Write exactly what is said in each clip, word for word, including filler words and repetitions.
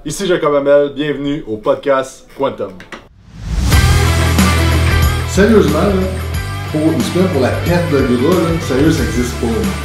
Ici Jacob Hamel, bienvenue au podcast Quantum. Sérieusement, là, pour une semaine pour la perte de gras, là, sérieux, ça n'existe pas. Là.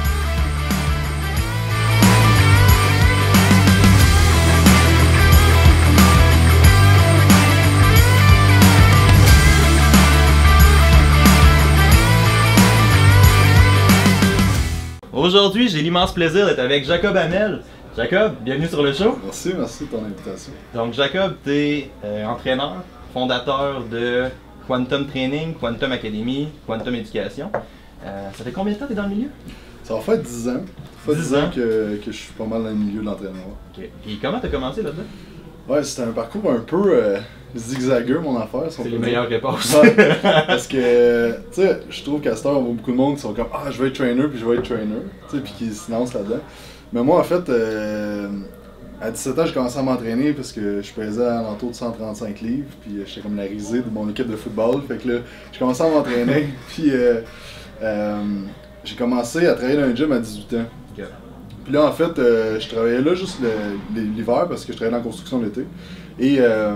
Aujourd'hui, j'ai l'immense plaisir d'être avec Jacob Hamel. Jacob, bienvenue sur le show. Merci, merci de ton invitation. Donc Jacob, tu es euh, entraîneur, fondateur de Quantum Training, Quantum Academy, Quantum Éducation. Euh, ça fait combien de temps que tu es dans le milieu? Ça va faire dix ans. Ça fait dix ans que, que je suis pas mal dans le milieu de l'entraînement. Ok. Et comment tu as commencé là-dedans? Ouais, c'était un parcours un peu euh, zigzagueux, mon affaire. Si C'est les meilleures réponses. Ouais, parce que, tu sais, je trouve qu'à cette heure, on voit beaucoup de monde qui sont comme « Ah, je vais être trainer, puis je vais être trainer », tu sais, puis qui se lancent là-dedans. Mais moi, en fait, euh, à dix-sept ans, j'ai commencé à m'entraîner parce que je pesais à l'entour de cent trente-cinq livres, puis j'étais comme la risée de mon équipe de football. Fait que là, j'ai commencé à m'entraîner, puis euh, euh, j'ai commencé à travailler dans un gym à dix-huit ans. Okay. Puis là, en fait, euh, je travaillais là juste l'hiver parce que je travaillais dans la construction l'été. Et euh,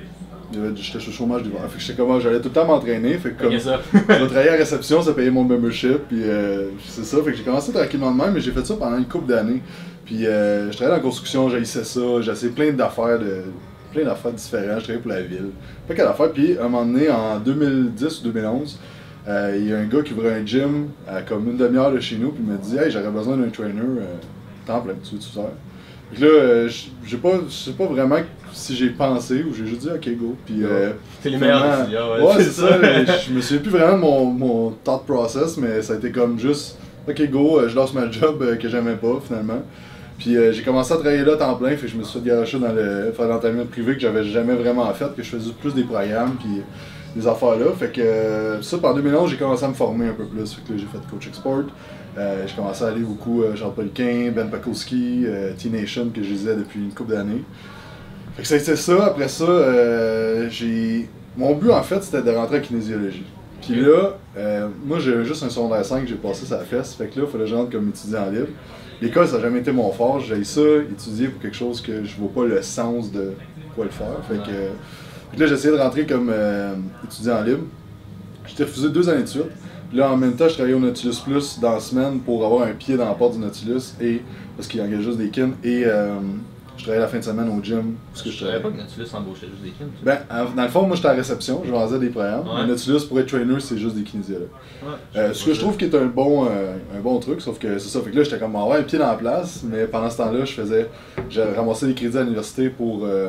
j'étais sur le chômage d'hiver. Fait que j'étais comme, j'allais tout le temps m'entraîner. Fait que comme, okay, ça. je travaillais à la réception, ça payait mon membership. Puis euh, c'est ça. Fait que j'ai commencé tranquillement de même, mais j'ai fait ça pendant une couple d'années. Puis euh, je travaillais dans la construction, j'haïssais ça. J'ai essayé plein d'affaires de plein d'affaires différentes. Je travaillais pour la ville. Pas qu'à l'affaire. Puis à un moment donné, en deux mille dix ou deux mille onze, euh, il y a un gars qui ouvrait un gym à comme une demi-heure de chez nous. Puis il m'a dit, hey, j'aurais besoin d'un trainer. Euh, temps plein, tu veux-tu faire? Puis là, euh, j'ai pas, je sais pas vraiment si j'ai pensé ou j'ai juste dit ok go. Puis euh, c'est les meilleures décisions, ouais. Ouais, c'est ça. Je me souviens plus vraiment de mon, mon thought process, mais ça a été comme juste ok go, je lance ma job euh, que j'aimais pas finalement. Puis euh, j'ai commencé à travailler là à temps plein, fait que je me suis fait garocher dans le faire l'entraînement privé que j'avais jamais vraiment fait, que je faisais plus des programmes puis des affaires là. Fait que euh, ça, pendant deux mille onze, j'ai commencé à me former un peu plus. Fait que là, j'ai fait coach export. Euh, j'ai commencé à aller beaucoup euh, Jean-Paul Quin, Ben Pakowski, euh, T-Nation que je lisais depuis une couple d'années. Fait que ça a été ça. Après ça, euh, j'ai... Mon but en fait c'était de rentrer en kinésiologie. Puis là, euh, moi j'ai juste un secondaire cinq que j'ai passé sa fesse. Fait que là, il fallait que je rentre comme étudiant libre. L'école, ça n'a jamais été mon fort. J'ai ça, étudier pour quelque chose que je vois pas le sens de quoi le faire. Fait que, euh, fait que là, j'ai essayé de rentrer comme euh, étudiant libre. J'étais refusé deux années de suite. Puis là, en même temps, je travaillais au Nautilus Plus dans la semaine pour avoir un pied dans la porte du Nautilus, et, parce qu'il engage juste des kins, et euh, je travaillais la fin de semaine au gym. Parce que je savais pas que Nautilus embauchait juste des kins. Ben, dans le fond, moi j'étais à la réception, je vendais des programmes. Ouais. Le Nautilus, pour être trainer, c'est juste des kinésiologues. Ouais, euh, ce que je trouve qui est un bon, euh, un bon truc, sauf que c'est ça. Fait que là, j'étais comme avoir un pied dans la place, mais pendant ce temps-là, je faisais. J'ai ramassé des crédits à l'université pour. Euh,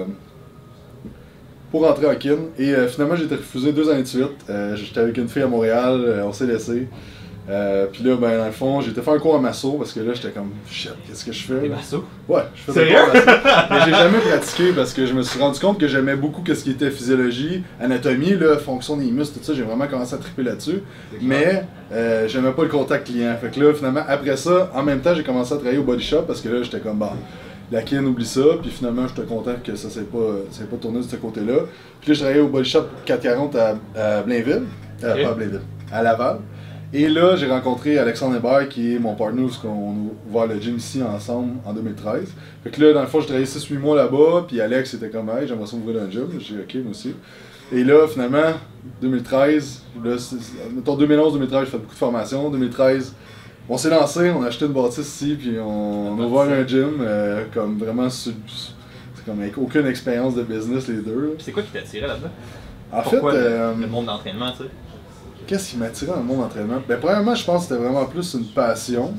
pour rentrer en kin, et euh, finalement j'ai été refusé deux années de suite. Euh, J'étais avec une fille à Montréal, euh, on s'est laissé. Euh, puis là, ben dans le fond, j'ai été faire un cours en masso parce que là j'étais comme shit, qu'est-ce que je fais? Des massos? Ouais, je fais des cours en masso. Mais j'ai jamais pratiqué parce que je me suis rendu compte que j'aimais beaucoup ce qui était physiologie, anatomie, là, fonction des muscles, tout ça, j'ai vraiment commencé à triper là-dessus. Mais euh, j'aimais pas le contact client. Fait que là, finalement, après ça, en même temps, j'ai commencé à travailler au body shop parce que là j'étais comme bah. La kin oublie ça, puis finalement j'étais content que ça s'est pas, pas tourné de ce côté-là. Puis là je travaillais au Body Shop quatre cent quarante à, à Blainville, euh, okay. Pas à Blainville, à Laval. Et là j'ai rencontré Alexandre Hébert qui est mon partner, parce qu'on a ouvert le gym ici ensemble en deux mille treize. Fait que là dans le fond j'ai travaillé six huit mois là-bas, puis Alex était comme hey, j'aimerais ça ouvrir un gym, j'ai dit ok moi aussi. Et là finalement, deux mille treize, là, mettons deux mille onze deux mille treize j'ai fait beaucoup de formations, deux mille treize on s'est lancé, on a acheté une bâtisse ici, puis on, on a ouvert un gym, euh, comme vraiment, c'est comme avec aucune expérience de business les deux. C'est quoi qui t'attirait là-dedans? En Pourquoi fait, le, euh, le monde d'entraînement, tu sais? Qu'est-ce qui m'attirait dans le monde d'entraînement? Ben premièrement, je pense que c'était vraiment plus une passion.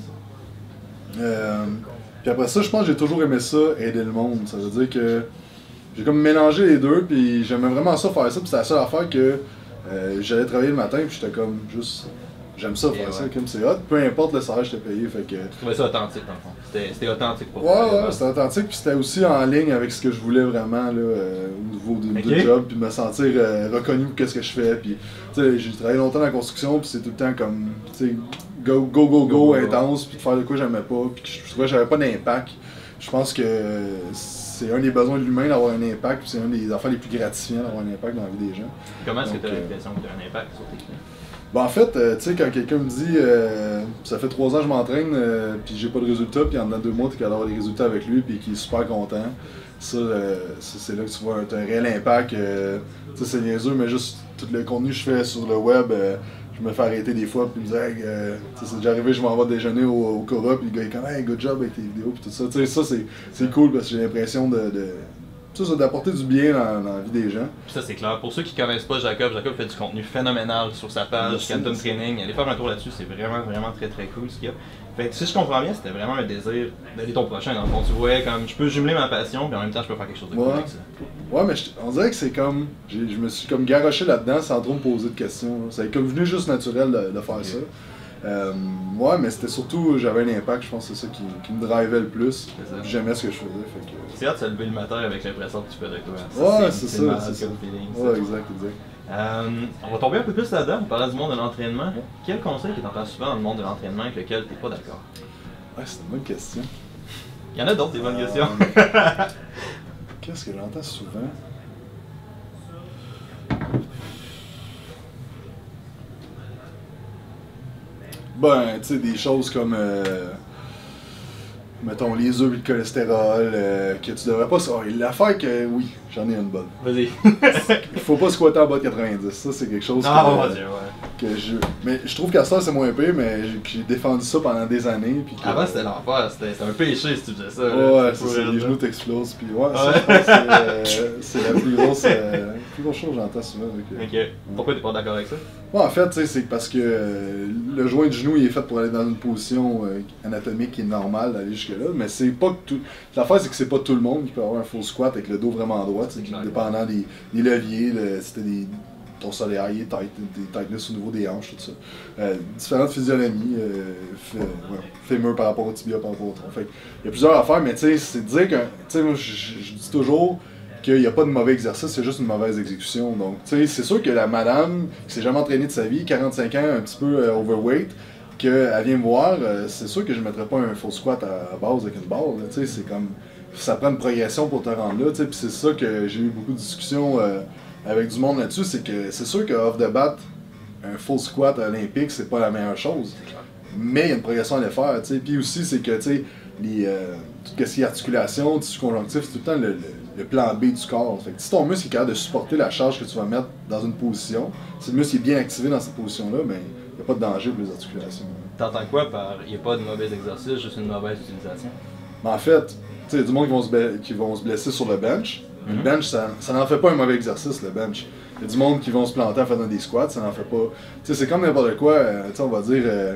Euh, puis après ça, je pense que j'ai toujours aimé ça, aider le monde. Ça veut dire que j'ai comme mélangé les deux, puis j'aimais vraiment ça faire ça, puis c'était la seule affaire que euh, j'allais travailler le matin, puis j'étais comme juste... J'aime ça faire ouais. ça, comme c'est hot, peu importe le salaire que je t'ai payé, fait que... Tu trouvais ça authentique dans le fond, c'était authentique pour toi. Ouais, ouais, c'était authentique, puis c'était aussi en ligne avec ce que je voulais vraiment, là, euh, au niveau du okay. job, puis me sentir euh, reconnu pour qu'est-ce que je fais, puis tu sais, j'ai travaillé longtemps dans la construction, puis c'est tout le temps comme, tu sais, go, go, go, go, go, intense, puis de faire de quoi j'aimais pas, puis je trouvais que j'avais pas d'impact. Je pense que c'est un des besoins de l'humain d'avoir un impact, puis c'est un des affaires les plus gratifiants d'avoir un impact dans la vie des gens. Comment est-ce que tu as l'impression que tu as un impact sur tes clients? Ben en fait, euh, tu sais, quand quelqu'un me dit euh, ça fait trois ans que je m'entraîne, euh, puis j'ai pas de résultat, puis en dedans deux mois, t'es capable d'avoir des résultats avec lui, puis qu'il est super content. ça, euh, ça c'est là que tu vois un, un réel impact. Euh, tu sais, c'est niaiseux, mais juste tout le contenu que je fais sur le web, euh, je me fais arrêter des fois, puis me dire, hey, euh, c'est déjà arrivé, je m'en vais déjeuner au, au Cora, puis le gars il est comme, hey, good job avec tes vidéos, puis tout ça. Tu sais, ça c'est cool parce que j'ai l'impression de. de Ça, d'apporter du bien dans, dans la vie des gens. Puis ça, c'est clair. Pour ceux qui connaissent pas Jacob, Jacob fait du contenu phénoménal sur sa page, Quantum Training. Allez faire un tour là-dessus, c'est vraiment, vraiment très, très cool ce qu'il y a. Fait que si je comprends bien, c'était vraiment un désir d'aller ton prochain. Dans le fond, tu vois, comme je peux jumeler ma passion, puis en même temps, je peux faire quelque chose de cool ouais. avec ça. Ouais, mais je, on dirait que c'est comme. Je me suis comme garoché là-dedans sans trop me poser de questions. C'est comme venu juste naturel de, de faire okay. ça. Euh, ouais, mais c'était surtout, j'avais un impact, je pense que c'est ça qui, qui me drivait le plus. J'aimais ce que je faisais. Fait que... C'est hâte de se lever le matin avec l'impression que tu fais de toi. Ça, ouais, c'est ça. C'est ça. Feeling, ouais, ça. exact, exact. Euh, on va tomber un peu plus là-dedans, on parlait du monde de l'entraînement. Ouais. Quel conseil que tu entends souvent dans le monde de l'entraînement avec lequel tu n'es pas d'accord? Ouais, c'est une bonne question. Il y en a d'autres, des bonnes euh... questions. Qu'est-ce que j'entends souvent? Ben, tu sais, des choses comme, euh, mettons, les œufs et le cholestérol, euh, que tu devrais pas... Oh, l'affaire que, oui, j'en ai une bonne. Vas-y. Il faut pas squatter en bas de quatre-vingt-dix, ça c'est quelque chose ah, que, oh, euh, Dieu, ouais. que je... Mais je trouve qu'à ça c'est moins pire, mais j'ai défendu ça pendant des années. Puis que, avant c'était l'enfer, c'était un péché si tu faisais ça. Ouais, c'est ça, les genoux t'explosent, puis ouais, ça je pense que c'est euh, la plus grosse, euh, plus grosse chose que j'entends souvent. Avec, euh, ok, pourquoi t'es pas d'accord avec ça? Ouais, en fait, c'est parce que euh, le joint du genou il est fait pour aller dans une position euh, anatomique qui est normale d'aller jusque-là, mais c'est pas que tout. L'affaire, c'est que c'est pas tout le monde qui peut avoir un faux squat avec le dos vraiment droit, dépendant des, des leviers, le, si t'as des, ton salarié, tight, des tightness au niveau des hanches, tout ça. Euh, différentes physionomies, euh, fait, ouais, fémur par rapport au tibia, par rapport au tronc. Fait il y a plusieurs affaires, mais tu sais, c'est de dire que, tu sais, moi, je, je dis toujours qu'il n'y a pas de mauvais exercice, c'est juste une mauvaise exécution. Donc, tu sais, c'est sûr que la madame qui s'est jamais entraînée de sa vie, quarante-cinq ans, un petit peu euh, overweight, qu'elle vient me voir, euh, c'est sûr que je ne mettrais pas un faux squat à, à base avec une barre. Tu sais, c'est comme, ça prend une progression pour te rendre là, tu sais, puis c'est ça que j'ai eu beaucoup de discussions euh, avec du monde là-dessus, c'est que c'est sûr que off the bat, un faux squat olympique, c'est pas la meilleure chose. Mais il y a une progression à les faire, tu sais. Puis aussi, c'est que, tu sais, les, euh, tout ce qui est articulation, tissu conjonctif, c'est tout le temps le, le, le plan B du corps. Fait que si ton muscle est capable de supporter la charge que tu vas mettre dans une position, si le muscle est bien activé dans cette position-là, ben, il n'y a pas de danger pour les articulations. T'entends quoi par il n'y a pas de mauvais exercice, juste une mauvaise utilisation? Ben, en fait, tu sais, il y a du monde qui vont, se qui vont se blesser sur le bench. Mm-hmm. Le bench, ça, ça n'en fait pas un mauvais exercice, le bench. Il y a du monde qui vont se planter en faisant des squats, ça n'en fait pas. Tu sais, c'est comme n'importe quoi, euh, tu sais, on va dire. Euh,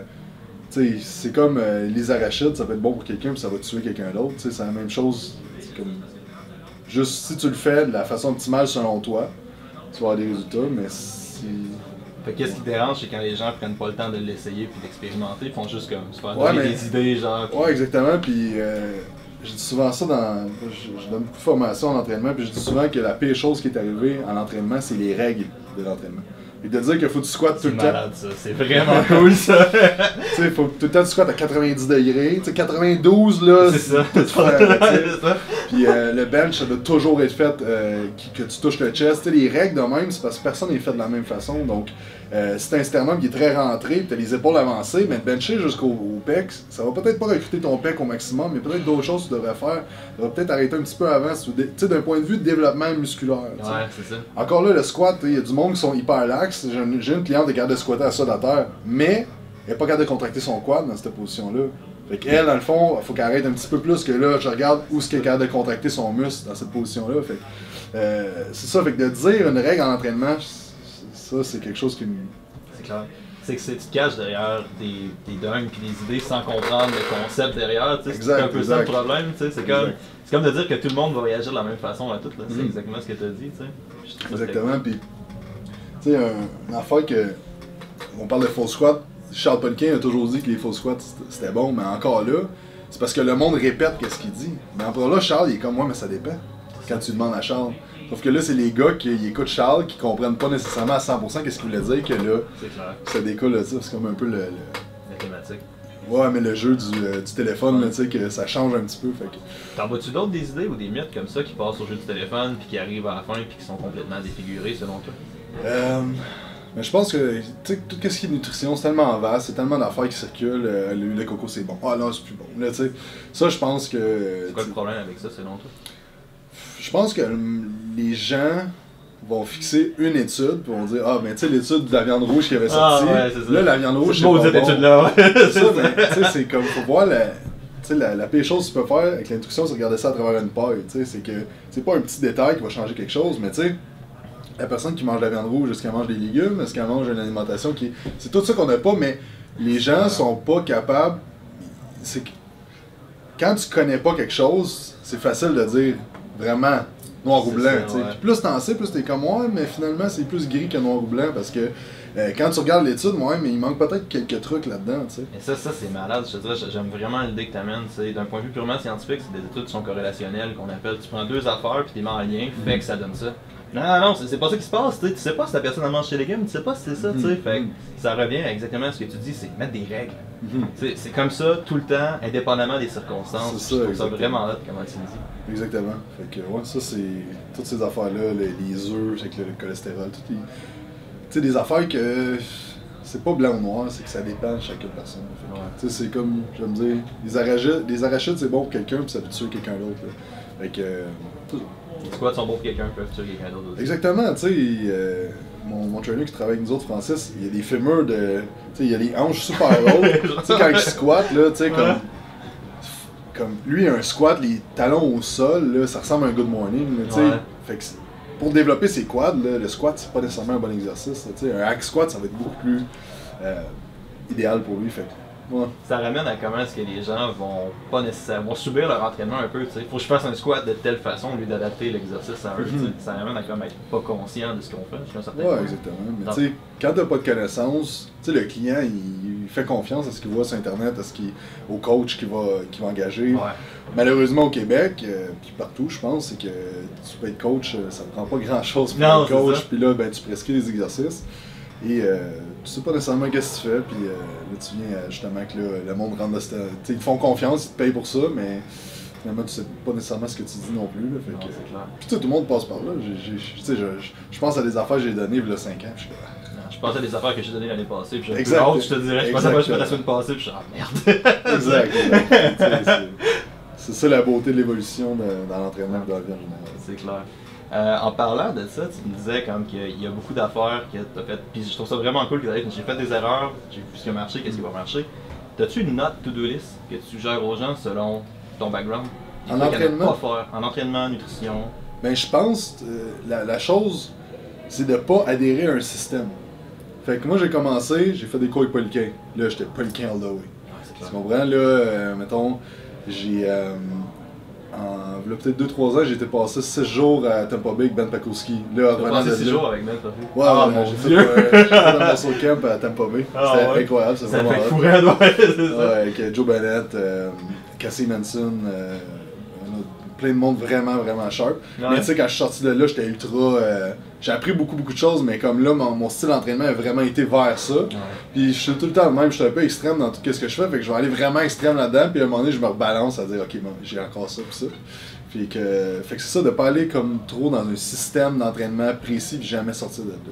c'est comme euh, les arachides, ça peut être bon pour quelqu'un puis ça va tuer quelqu'un d'autre. C'est la même chose. Comme... Juste si tu le fais de la façon optimale selon toi, tu vas avoir des résultats, mais si... Fait qu'est-ce qui dérange, c'est quand les gens prennent pas le temps de l'essayer puis d'expérimenter, ils font juste comme se faire ouais, donner mais... des idées, genre... Pis... Ouais, exactement, puis euh, je dis souvent ça dans... Je, je donne beaucoup de formation en entraînement, puis je dis souvent que la pire chose qui est arrivée en entraînement, c'est les règles de l'entraînement. Et de dire qu'il faut que tu squattes tout le temps. C'est malade ça, c'est vraiment cool ça. Tu sais, il faut que tout le temps tu squattes à quatre-vingt-dix degrés. Tu sais, quatre-vingt-douze là, c'est ça. C'est ça. Puis euh, le bench, ça doit toujours être fait euh, que tu touches le chest. Tu sais, les règles de même, c'est parce que personne n'est fait de la même façon. Donc, euh, si t'as un sternum qui est très rentré, tu as les épaules avancées, mais bencher jusqu'au pec, ça va peut-être pas recruter ton pec au maximum, mais peut-être d'autres choses que tu devrais faire. Tu devrais peut-être arrêter un petit peu avant, tu sais, d'un point de vue de développement musculaire. Ouais, c'est ça. Encore là, le squat, il y a du monde qui sont hyper lax. J'ai une cliente qui est capable de squatter à ça de la terre, mais elle n'est pas capable de contracter son quad dans cette position-là. Fait qu'elle, dans le fond, il faut qu'elle arrête un petit peu plus que là, je regarde où est-ce qu'elle est capable de contracter son muscle dans cette position-là. Fait euh, c'est ça, fait que de dire une règle en entraînement, ça, c'est quelque chose qui me... C'est clair. C'est que tu te caches derrière des, des dunks et des idées sans comprendre le concept derrière. C'est un peu exact. Ça le problème. C'est comme, comme de dire que tout le monde va réagir de la même façon à tout. C'est mm. exactement ce que tu as dit. T'sais. Exactement. Puis, tu sais, un, une affaire que. On parle de faux squat. Charles Poliquin a toujours dit que les faux squats c'était bon, mais encore là, c'est parce que le monde répète qu'est-ce qu'il dit. Mais encore là, Charles, il est comme moi, mais ça dépend. Quand tu demandes à Charles. Sauf que là, c'est les gars qui écoutent Charles qui comprennent pas nécessairement à cent pour cent qu'est-ce qu'il voulait dire, que là, ça découle là, c'est comme un peu le. le... La thématique. Ouais, mais le jeu du, euh, du téléphone, ouais. Tu sais, que ça change un petit peu. Fait que... T'en vois-tu d'autres des idées ou des mythes comme ça qui passent au jeu du téléphone puis qui arrivent à la fin puis qui sont complètement défigurés selon toi? Euh. Mais je pense que tu sais, tout ce qui est nutrition, c'est tellement vaste, c'est tellement d'affaires qui circulent. Euh, l'huile de coco, c'est bon. Ah non, c'est plus bon. Là, tu sais, ça, je pense que. C'est quoi le problème avec ça selon toi? je pense que hum, les gens vont fixer une étude, puis vont dire ah, ben tu sais, l'étude de la viande rouge qui avait sorti, ah, ouais, c'est ça. là, la viande rouge, c'est pas cette bon. étude-là, ouais. C'est ça, mais tu sais, c'est comme, faut voir la. Tu sais, la, la pire chose que tu peux faire avec l'instruction, c'est regarder ça à travers une paille. Tu sais, c'est que c'est pas un petit détail qui va changer quelque chose, mais tu sais, la personne qui mange de la viande rouge, est-ce qu'elle mange des légumes, est-ce qu'elle mange une alimentation qui. C'est tout ça qu'on n'a pas, mais les gens sont pas capables. C'est que quand tu connais pas quelque chose, c'est facile de dire vraiment noir ou blanc. Ça, ouais. Plus t'en sais, plus t'es comme ouais, mais finalement c'est plus gris que noir ou blanc parce que. Euh, quand tu regardes l'étude, ouais, mais il manque peut-être quelques trucs là-dedans, tu sais. Et ça, ça c'est malade, je te dirais, j'aime vraiment l'idée que tu amènes, d'un point de vue purement scientifique, c'est des études qui sont corrélationnelles, qu'on appelle, tu prends deux affaires puis tu les mets en lien, mm-hmm. fait que ça donne ça. Non, non, non, c'est pas ça qui se passe, tu sais pas si la personne a mangé ses légumes, tu sais pas si c'est ça, tu sais, mm-hmm. fait que ça revient exactement à ce que tu dis, c'est mettre des règles. Mm-hmm. C'est comme ça, tout le temps, indépendamment des circonstances, ça, je trouve ça vraiment hot, comment tu le dis. Exactement, fait que ouais, ça c'est, toutes ces affaires-là, les, les œufs, avec le, le cholestérol, tout les... Tu sais, des affaires que... C'est pas blanc ou noir, c'est que ça dépend de chaque personne. Ouais. Tu sais, c'est comme, je vais me dire, les arachides, les arachides c'est bon pour quelqu'un, puis ça peut tuer quelqu'un d'autre. Fait que. Euh, les squats sont bons pour quelqu'un, peuvent tuer quelqu'un d'autre aussi. Exactement, tu sais, euh, mon, mon trainer qui travaille avec nous autres, Francis, il y a des fémurs de. Tu sais, il y a les hanches super hautes. Tu sais, quand il squatte, là, tu sais, comme. Ouais. Comme lui, un squat, les talons au sol, là, ça ressemble à un good morning, tu sais. Ouais. Fait que pour développer ses quads, là, le squat, c'est pas nécessairement un bon exercice. Là, un hack squat, ça va être beaucoup plus euh, idéal pour lui. Fait. Ouais. Ça ramène à comment est-ce que les gens vont pas nécessairement vont subir leur entraînement un peu. Il faut que je fasse un squat de telle façon, au lieu d'adapter l'exercice à eux. Mm-hmm. Ça ramène à comme être pas conscient de ce qu'on fait. Oui, exactement. Mais tu sais, quand t'as pas de connaissances, le client, il, il fait confiance à ce qu'il voit sur Internet, à ce qu'il, au coach qu'il va, qu'il va engager. Ouais. Malheureusement, au Québec, euh, puis partout, je pense, c'est que tu peux être coach, ça ne prend pas grand-chose pour non, être coach, puis là, ben, tu prescris des exercices, et euh, tu sais pas nécessairement qu'est-ce que tu fais, puis euh, là, tu viens euh, justement que là, le monde rentre de cette... Ils te font confiance, ils te payent pour ça, mais finalement, tu sais pas nécessairement ce que tu dis non plus. Là, fait non, que, c'est clair. Puis tout le monde passe par là. J'ai, j'ai, je, je, je pense à des affaires que j'ai données il y a cinq ans, puis je Je pensais à des affaires que j'ai données l'année passée, puis j'ai plus hâte, je te dirais. Je pensais à moi, je fais la semaine passée, puis je suis ah merde. Exact. exact. C'est ça la beauté de l'évolution dans l'entraînement de la vie en général. C'est clair. Euh, en parlant de ça, tu me disais comme qu'il y a beaucoup d'affaires que tu as faites, puis je trouve ça vraiment cool que tu j'ai fait des erreurs, j'ai vu ce qui a marché, qu'est-ce qui va marcher. T'as-tu une note to-do list que tu suggères aux gens selon ton background? En entraînement? Pas faire. En entraînement, nutrition? Ben je pense, euh, la, la chose, c'est de pas adhérer à un système. Fait que moi j'ai commencé, j'ai fait des cours avec Poliquin. Là j'étais Poliquin all the way. Ouais, tu comprends? Là, euh, mettons, j'ai... Euh, en peut-être deux trois ans, j'ai été passé six jours à Tampa Bay avec Ben Pakowski. Là, tu as passé six jours avec Ben Pakowski? Ouais, ah, ouais, j'ai fait, euh, j'ai fait un muscle camp à Tampa Bay. Ah, c'était ouais. incroyable, c'était ça vraiment fait fourré, ouais, c'est ça. Ouais, avec Joe Bennett, euh, Cassie Manson, euh, plein de monde vraiment, vraiment sharp. Ouais. Mais tu sais, quand je suis sorti de là, j'étais ultra... Euh, j'ai appris beaucoup, beaucoup de choses, mais comme là, mon, mon style d'entraînement a vraiment été vers ça. Ouais. Puis je suis tout le temps même, je suis un peu extrême dans tout ce que je fais, fait que je vais aller vraiment extrême là-dedans, puis à un moment donné, je me rebalance à dire, ok, bon, j'ai encore ça, puis ça. Puis que, fait que c'est ça, de pas aller comme trop dans un système d'entraînement précis, puis jamais sortir de là.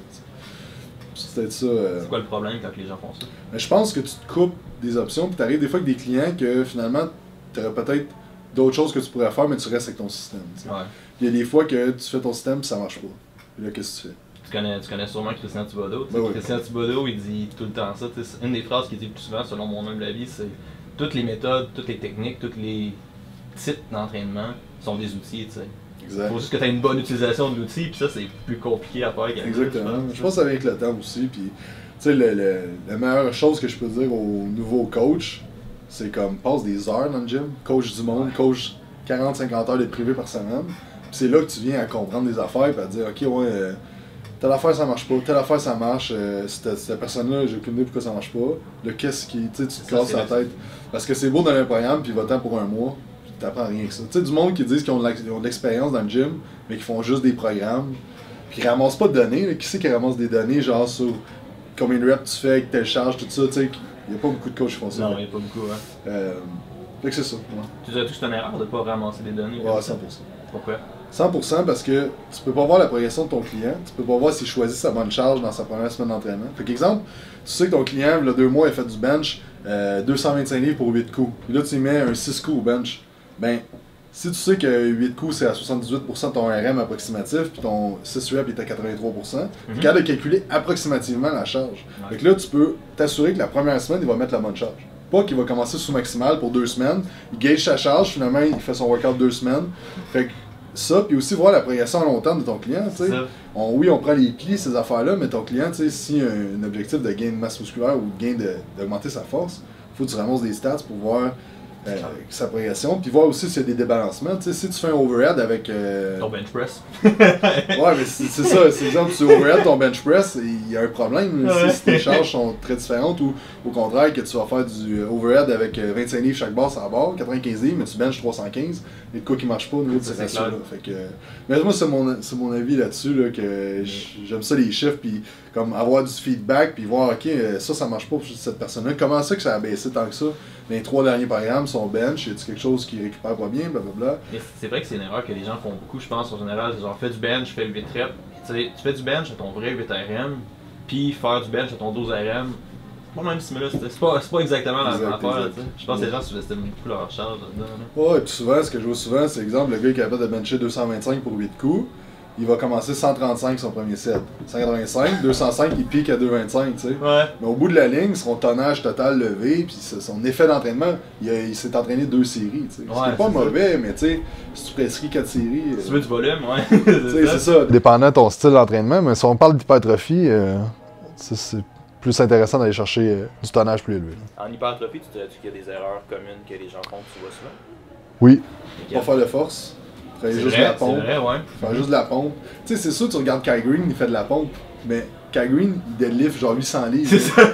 C'est peut-être ça. Euh... C'est quoi le problème quand les gens font ça? Mais je pense que tu te coupes des options, puis t'arrives des fois avec des clients que finalement, t'aurais peut-être d'autres choses que tu pourrais faire, mais tu restes avec ton système. Ouais. Il y a des fois que tu fais ton système et ça marche pas. Et là, qu'est-ce que tu fais? Tu connais, tu connais sûrement Christian Thibodeau. Ben oui. Christian Thibodeau, il dit tout le temps ça. Une des phrases qu'il dit le plus souvent, selon mon humble avis, c'est toutes les méthodes, toutes les techniques, tous les types d'entraînement sont des outils. Il faut juste que tu aies une bonne utilisation de l'outil, puis ça, c'est plus compliqué à faire. Exactement. Je, je pense que ça vient avec le temps aussi. Puis, tu sais, le, le, la meilleure chose que je peux dire aux nouveaux coachs, c'est comme passe des heures dans le gym, coach du monde, coach quarante à cinquante heures de privé par semaine. Puis c'est là que tu viens à comprendre des affaires et à dire ok ouais euh, telle affaire ça marche pas, telle affaire ça marche, euh, cette, cette personne-là, j'ai aucune idée pourquoi ça marche pas. Là qu'est-ce qui. Tu sais, tu te casses la tête. Parce que c'est beau dans un programme, puis va-t'en pour un mois, puis t'apprends rien que ça. Tu sais, du monde qui disent qu'ils ont de l'expérience dans le gym, mais qui font juste des programmes, puis qui ramassent pas de données, là. Qui c'est qui ramasse des données genre sur combien de reps tu fais avec telle charge, tout ça, tu sais. Il n'y a pas beaucoup de coachs qui font ça. Non, il n'y a pas beaucoup, hein. Euh, fait que c'est ça. Ouais. Tu dirais que c'est une erreur de ne pas ramasser des données? Ouais, cent pour cent. Pourquoi? cent pour cent parce que tu peux pas voir la progression de ton client, tu peux pas voir s'il choisit sa bonne charge dans sa première semaine d'entraînement. Fait qu'exemple, tu sais que ton client, il y a deux mois, il a fait du bench euh, deux cent vingt-cinq livres pour huit coups. Puis là, tu lui mets un six coups au bench. Ben, si tu sais que huit coups c'est à soixante-dix-huit pour cent de ton R M approximatif, puis ton six reps est à quatre-vingt-trois pour cent, mm-hmm. tu es capable de calculer approximativement la charge. Ouais. Fait que là, tu peux t'assurer que la première semaine, il va mettre la bonne charge. Pas qu'il va commencer sous maximal pour deux semaines, il gauge sa charge, finalement, il fait son workout deux semaines. Fait que ça, puis aussi voir la progression à long terme de ton client, tu sais. On, oui, on prend les plis, ces affaires-là, mais ton client, tu sais, s'il a un, un objectif de gain de masse musculaire ou de gain d'augmenter sa force, il faut que tu ramasses des stats pour voir euh, sa progression, puis voir aussi s'il y a des débalancements. Tu sais, si tu fais un overhead avec... Euh... Ton bench press. Ouais, mais c'est ça, c'est exemple, tu overhead ton bench press, il y a un problème ouais. si tes charges sont très différentes, ou au contraire, que tu vas faire du overhead avec vingt-cinq livres chaque barre sur la barre, quatre-vingt-quinze livres, mais tu benches trois cent quinze, et de quoi qui marche pas au niveau de ces ratios-là. Fait que, mais moi, c'est mon, mon avis là-dessus, là, que j'aime ça les chiffres, puis comme avoir du feedback, puis voir, ok, ça, ça marche pas pour cette personne-là. Comment ça que ça a baissé tant que ça? Les trois derniers programmes, son bench, y a-t-il quelque chose qui récupère pas bien, blablabla. C'est vrai que c'est une erreur que les gens font beaucoup, je pense, en général. Genre, fais du bench, fais le huit reps. Tu fais du bench à ton vrai huit R M, puis faire du bench à ton douze R M. Pas même si, mais là, c'est pas, pas exactement la même affaire. Je pense que les gens sous-estiment beaucoup leur charge là-dedans. Là. Ouais, et puis souvent, ce que je vois souvent, c'est exemple, le gars qui est capable de bencher deux cent vingt-cinq pour huit coups. Il va commencer cent trente-cinq son premier set. cent quatre-vingt-cinq, deux cent cinq, il pique à deux vingt-cinq, tu sais. Ouais. Mais au bout de la ligne, son tonnage total levé, puis son effet d'entraînement, il, il s'est entraîné deux séries, tu sais. Ouais, c'est pas mauvais, ça. Mais tu sais, si tu prescris quatre séries... Si tu veux du volume, ouais. c'est ça. ça. Dépendant de ton style d'entraînement, mais si on parle d'hypertrophie, euh, c'est plus intéressant d'aller chercher euh, du tonnage plus élevé. Là. En hypertrophie, tu te dis qu'il y a des erreurs communes que les gens font, tu vois souvent? Oui. Pas faire de force. Faire juste vrai, de la pompe. Vrai, ouais. Faire juste de la pompe. Tu sais, c'est sûr, tu regardes Kai Green, il fait de la pompe, mais Kai Green, il deadlift genre huit cents livres.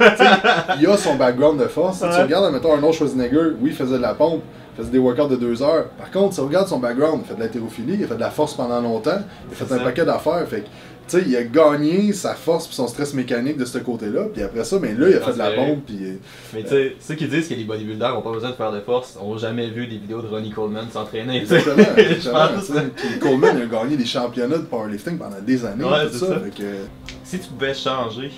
Il a son background de force. Ouais. Tu regardes, mettons, Arnold Schwarzenegger, oui, il faisait de la pompe, il faisait des workouts de deux heures. Par contre, si tu regardes son background, il fait de l'haltérophilie, il a fait de la force pendant longtemps, il a fait un ça. paquet d'affaires. Fait que, tu sais, il a gagné sa force et son stress mécanique de ce côté-là, puis après ça, mais là, il a fait de la bombe, puis... Mais tu sais, ceux qui disent que les bodybuilders n'ont pas besoin de faire de force ont jamais vu des vidéos de Ronnie Coleman s'entraîner. Exactement, exactement. Puis Coleman a gagné des championnats de powerlifting pendant des années, ouais, tout ça. ça. Fait que... Si tu pouvais changer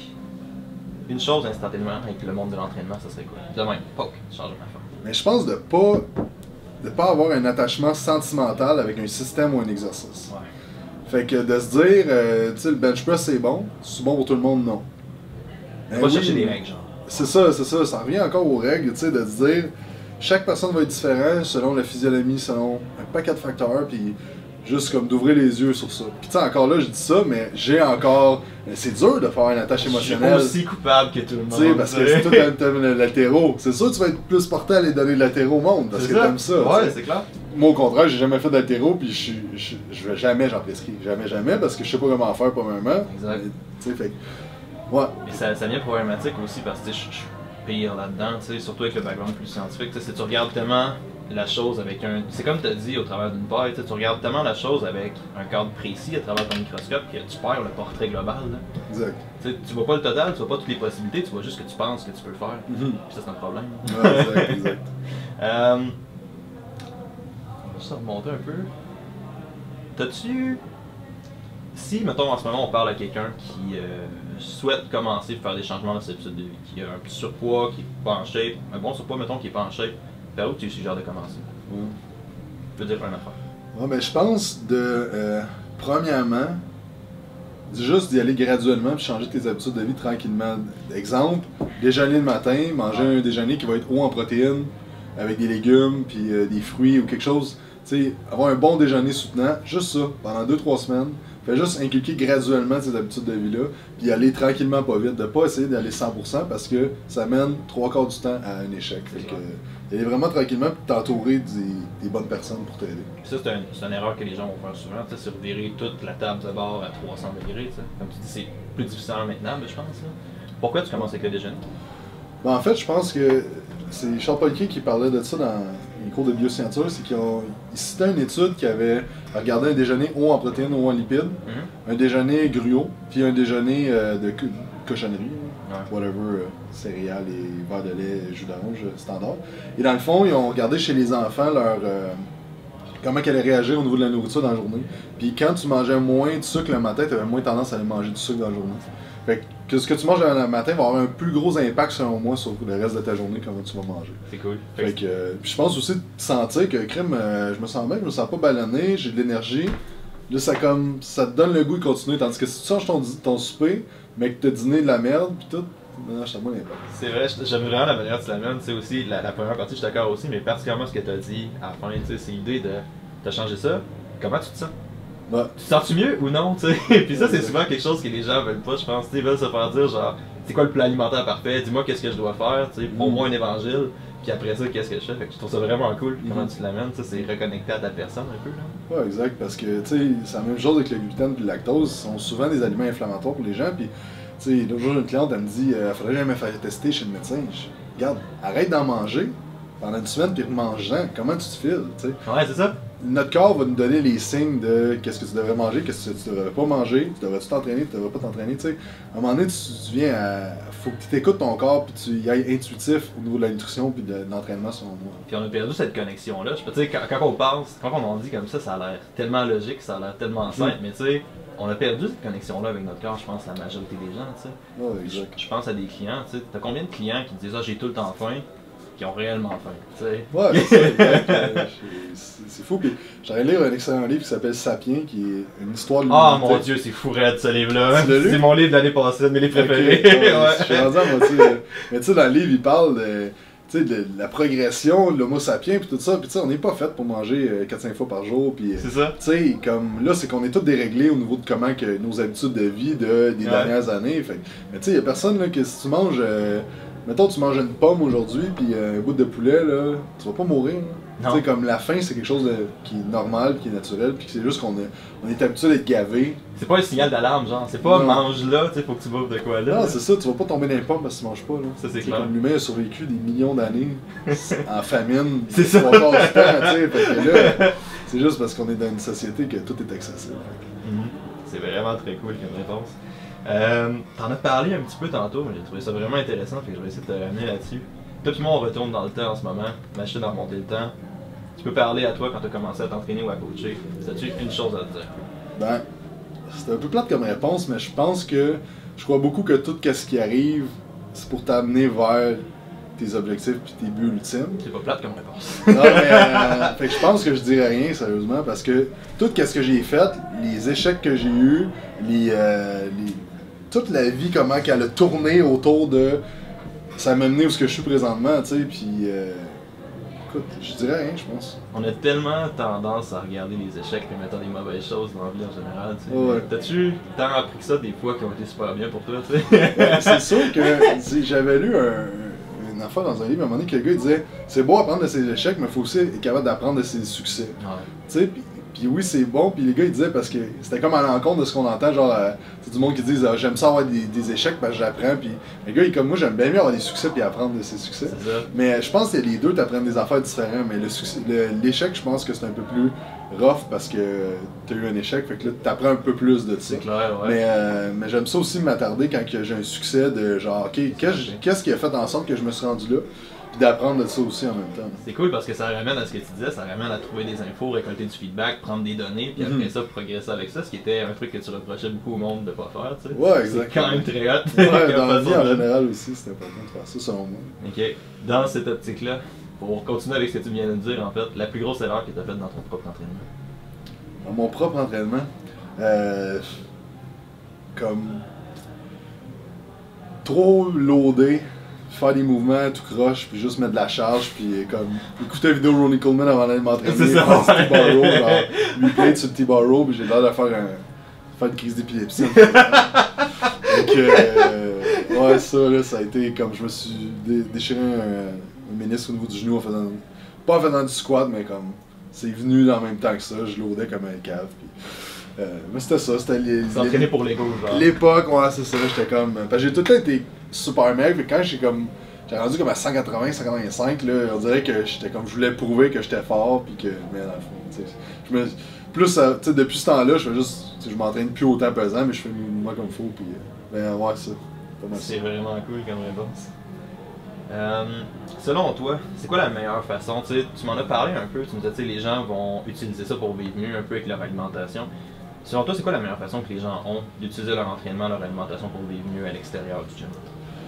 une chose instantanément avec le monde de l'entraînement, ça serait quoi? De même, poc, changer ma forme. Mais je pense de pas, de pas avoir un attachement sentimental avec un système ou un exercice. Ouais. Fait que de se dire, euh, tu sais, le bench press c'est bon, c'est bon pour tout le monde, non. On va oui, chercher des règles, genre. C'est ça, c'est ça, ça revient encore aux règles, tu sais, de se dire, chaque personne va être différente selon la physionomie, selon un paquet de facteurs, puis juste comme d'ouvrir les yeux sur ça. Puis tu sais, encore là, je dis ça, mais j'ai encore... C'est dur de faire une attache émotionnelle. Je suis aussi coupable que tout le monde. Tu sais, parce que si toi t'aimes l'haltéro, c'est sûr que tu vas être plus porté à aller donner de l'haltéro au monde, parce que t'aimes ça. Ouais, c'est clair. Moi, au contraire, j'ai jamais fait d'haltéro, puis je, je, je vais jamais, j'en prescris. Jamais, jamais, parce que je sais pas comment faire pour moi-même. Exact. Tu sais, fait ouais. Mais ça, ça devient problématique aussi, parce que je suis pire là-dedans, tu sais, surtout avec le background plus scientifique. Tu sais, tu regardes tellement la chose avec un... C'est comme tu as dit au travers d'une paille, tu regardes tellement la chose avec un cadre précis à travers ton microscope que tu perds le portrait global. Là. Exact. Tu sais, tu vois pas le total, tu vois pas toutes les possibilités, tu vois juste ce que tu penses que tu peux le faire. Mm-hmm. Puis ça, c'est un problème. Ouais, exact, exact. euh... On va juste remonter un peu. T'as-tu... Si, mettons, en ce moment, on parle à quelqu'un qui euh, souhaite commencer à faire des changements dans ses habitudes de vie, qui a un petit surpoids, qui est pas en shape, un bon surpoids, mettons, qui est pas en shape, par où tu suggères de commencer? Ou je veux dire une affaire? Ouais, mais je pense de, euh, premièrement, juste d'y aller graduellement puis changer tes habitudes de vie tranquillement. Exemple, déjeuner le matin, manger un déjeuner qui va être haut en protéines, avec des légumes puis euh, des fruits ou quelque chose. Tu sais, avoir un bon déjeuner soutenant, juste ça, pendant deux trois semaines. Fais juste inculquer graduellement ces habitudes de vie-là, puis aller tranquillement pas vite, de pas essayer d'aller cent pour cent parce que ça mène trois quarts du temps à un échec. Fait que, y aller vraiment tranquillement puis t'entourer des, des bonnes personnes pour t'aider. Ça, c'est un, une erreur que les gens vont faire souvent, c'est revirer toute la table de bord à trois cents degrés. T'sais. Comme tu dis, c'est plus difficile maintenant, mais je pense. Là. Pourquoi tu commences avec le déjeuner? Ben, en fait, je pense que c'est Charles Poliquet qui parlait de ça dans les cours de biosciences, c'est qu'il citait une étude qui avait regardé un déjeuner haut en protéines, haut en lipides, mm-hmm. un déjeuner gruau, puis un déjeuner euh, de co cochonnerie, ouais. whatever, euh, céréales et verre de lait, jus d'orange, standard. Et dans le fond, ils ont regardé chez les enfants leur, euh, comment elle allait réagir au niveau de la nourriture dans la journée. Puis quand tu mangeais moins de sucre le matin, tu avais moins tendance à aller manger du sucre dans la journée. Fait que ce que tu manges le matin va avoir un plus gros impact selon moi sur le reste de ta journée, comment tu vas manger. C'est cool. Fait que, euh, puis je pense aussi de sentir que crème, euh, je me sens bien, je me sens pas ballonné, j'ai de l'énergie. Là, ça comme ça te donne le goût de continuer. Tandis que si tu changes ton, ton souper, mais que t'as dîné de la merde, puis tout, non, je moins l'impact. C'est vrai, j'aime vraiment la manière que tu l'amènes. C'est aussi la, la première partie, je suis d'accord aussi, mais particulièrement ce que tu as dit à la fin, tu sais, c'est l'idée de. T'as changé ça, comment tu te sens? Ouais. Tu te sens-tu mieux ou non, tu sais? Puis ça, c'est souvent quelque chose que les gens veulent pas, je pense. Ils veulent se faire dire, genre, c'est quoi le plan alimentaire parfait? Dis-moi qu'est-ce que je dois faire, tu sais, pour moi un évangile. Puis après ça, qu'est-ce que je fais? Fait que je trouve ça vraiment cool, comment Mm-hmm. tu l'amènes, ça, c'est reconnecté à ta personne un peu, là. Ouais, exact, parce que, tu sais, c'est la même chose avec le gluten et le lactose, ce sont souvent des aliments inflammatoires pour les gens, puis, tu sais, l'autre jour, une cliente, elle me dit, euh, faudrait jamais faire tester chez le médecin. Je regarde, arrête d'en manger pendant une semaine, puis remange-en, comment tu te files, tu sais? Ouais, c'est ça. Notre corps va nous donner les signes de qu'est-ce que tu devrais manger, qu'est-ce que tu devrais pas manger, tu devrais-tu t'entraîner, tu devrais pas t'entraîner, tu sais. À un moment donné, tu, tu viens à. Faut que tu t'écoutes ton corps, puis tu y ailles intuitif au niveau de la nutrition, puis de, de l'entraînement, selon moi. Puis on a perdu cette connexion-là. Je peux te dire, quand, quand on pense, quand on en dit comme ça, ça a l'air tellement logique, ça a l'air tellement simple, Mm. mais tu sais, on a perdu cette connexion-là avec notre corps, je pense, la majorité des gens, tu sais. Ouais, Je, exact. je pense à des clients, tu sais, t'as combien de clients qui te disent « Ah, j'ai tout le temps faim », qui ont réellement faim, tu sais. Ouais, c'est exact, euh, c'est c'est fou. Puis j'allais lire un excellent livre qui s'appelle Sapiens, qui est une histoire de Ah l'humanité. mon dieu, c'est fou raide ce livre-là. Tu l'as lu? C'est mon livre de l'année passée, de mes livres Ok, préférés. ouais, Ouais. Je suis rendu à moitié. euh, Mais tu sais, dans le livre, il parle de, tu sais, de la progression de l'homo sapiens, puis tout ça. Puis tu sais, on n'est pas fait pour manger euh, quatre cinq fois par jour. Puis, euh, C'est ça. tu sais, comme là, c'est qu'on est tous déréglés au niveau de comment que nos habitudes de vie de, des Ouais. dernières années. Fait, mais tu sais, il n'y a personne là, que si tu manges. Euh, mettons, tu manges une pomme aujourd'hui, puis euh, un bout de poulet, là, tu vas pas mourir. là. Non. Tu sais, comme la faim, c'est quelque chose de, qui est normal, qui est naturel, puis c'est juste qu'on est, on est habitué d'être gavé. C'est pas un signal d'alarme, genre. C'est pas Non. mange là, tu sais, faut que tu bouffes de quoi là. Non, c'est ça, tu vas pas tomber dans les pommes parce que tu manges pas. Là. Ça, c'est Tu sais, clair. comme l'humain a survécu des millions d'années en famine. C'est ça. Trois quarts du temps, tu sais. Fait que là, c'est juste parce qu'on est dans une société que tout est accessible. Mhm. C'est vraiment très cool comme réponse. Euh, T'en as parlé un petit peu tantôt, mais j'ai trouvé ça vraiment intéressant, fait que je vais essayer de te ramener là-dessus. Toi puis moi, on retourne dans le temps en ce moment, machine à remonter le temps. Tu peux parler à toi quand t'as commencé à t'entraîner ou à coacher. As-tu une chose à te dire? Ben, c'est un peu plate comme réponse, mais je pense que je crois beaucoup que tout ce qui arrive, c'est pour t'amener vers tes objectifs puis tes buts ultimes. C'est pas plate comme réponse. Non, mais euh, fait que je pense que je dirais rien, sérieusement, parce que tout ce que j'ai fait, les échecs que j'ai eus, les, euh, les- toute la vie, comment qu'elle a tourné autour de. Ça m'a mené où ce que je suis présentement, tu sais, puis. Euh, écoute, je dirais rien, je pense. On a tellement tendance à regarder les échecs et mettre des mauvaises choses dans la vie en général, tu sais. Ouais. T'as-tu tant appris que ça des fois qui ont été super bien pour toi, tu sais? Ouais, c'est sûr que c'est- j'avais lu un, une affaire dans un livre à un moment donné que le gars il disait c'est beau apprendre de ses échecs, mais il faut aussi être capable d'apprendre de ses succès. Ouais. Tu sais, puis puis oui, c'est bon, puis les gars ils disaient parce que c'était comme à l'encontre de ce qu'on entend, genre, euh, c'est du monde qui disent ah, j'aime ça avoir des, des échecs parce que j'apprends, puis les gars ils comme moi j'aime bien mieux avoir des succès puis apprendre de ses succès. C'est ça. Mais je pense que les deux t'apprennent des affaires différentes, mais le succès, le- l'échec, je pense que c'est un peu plus rough parce que t'as eu un échec, fait que là t'apprends un peu plus de ça. C'est clair, ouais. Mais, euh, mais j'aime ça aussi m'attarder quand que j'ai un succès de genre, ok, qu'est-ce qu'est-ce qui a fait en sorte que je me suis rendu là, puis d'apprendre de ça aussi en même temps. C'est cool parce que ça ramène à ce que tu disais, ça ramène à trouver des infos, récolter du feedback, prendre des données, puis après Mhm. ça, progresser avec ça, ce qui était un truc que tu reprochais beaucoup au monde de pas faire, tu sais. Ouais, exact. C'est quand même très hot. Ouais, dans la Comme vie façon en de- général aussi, c'est important de faire ça selon moi. Ok. Dans cette optique-là, pour continuer avec ce que tu viens de dire, en fait, la plus grosse erreur que tu as faite dans ton propre entraînement. Dans mon propre entraînement, euh, comme trop loader, faire des mouvements tout croche, puis juste mettre de la charge, puis comme écouter la vidéo de Ronnie Coleman avant d'aller m'entraîner, C'est ça, faire du ouais. T-bar row, genre lui plate sur le T-bar row, puis j'ai l'air de faire un faire une crise d'épilepsie. Donc euh, ouais, ça là, ça a été comme je me suis dé- déchiré un, un ménisque au niveau du genou en faisant pas en faisant du squat, mais comme c'est venu en même temps que ça, je loadais comme un cave. Puis, euh, mais c'était ça, c'était les, S'entraîner les- pour l'ego, genre. l'époque, ouais, c'est ça, j'étais comme. Parce que j'ai tout le temps été super mec, puis quand j'ai comme. J'ai rendu comme à cent quatre-vingts, cent quatre-vingt-cinq, là, on dirait que j'étais comme. Je voulais prouver que j'étais fort, puis que. Mais dans le fond, tu sais. Je me. Plus, ça- tu sais, depuis ce temps-là, je fais juste. Tu sais, je m'entraîne plus autant pesant, mais je fais mes mouvements comme il faut, puis. euh, Ben, ouais, ça. Pas mal ça. C'est vraiment cool comme réponse. Euh, selon toi, c'est quoi la meilleure façon? Tu sais, tu m'en as parlé un peu, tu me disais que les gens vont utiliser ça pour vivre mieux, un peu avec leur alimentation. Selon toi, c'est quoi la meilleure façon que les gens ont d'utiliser leur entraînement, leur alimentation pour vivre mieux à l'extérieur du gym?